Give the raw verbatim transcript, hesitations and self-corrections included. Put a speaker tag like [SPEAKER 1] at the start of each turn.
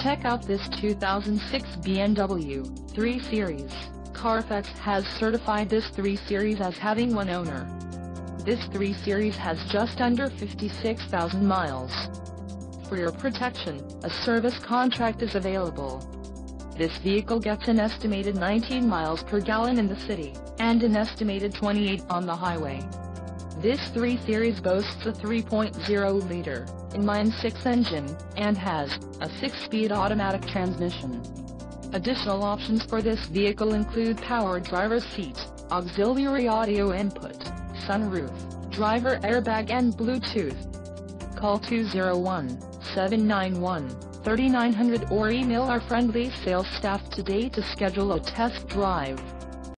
[SPEAKER 1] Check out this two thousand six B M W three series. Carfax has certified this three series as having one owner. This three series has just under fifty-six thousand miles. For your protection, a service contract is available. This vehicle gets an estimated nineteen miles per gallon in the city, and an estimated twenty-eight on the highway. This three series boasts a three point oh liter inline six engine, and has a six-speed automatic transmission. Additional options for this vehicle include power driver's seat, auxiliary audio input, sunroof, driver airbag and Bluetooth. Call two oh one, seven nine one, three nine zero zero or email our friendly sales staff today to schedule a test drive.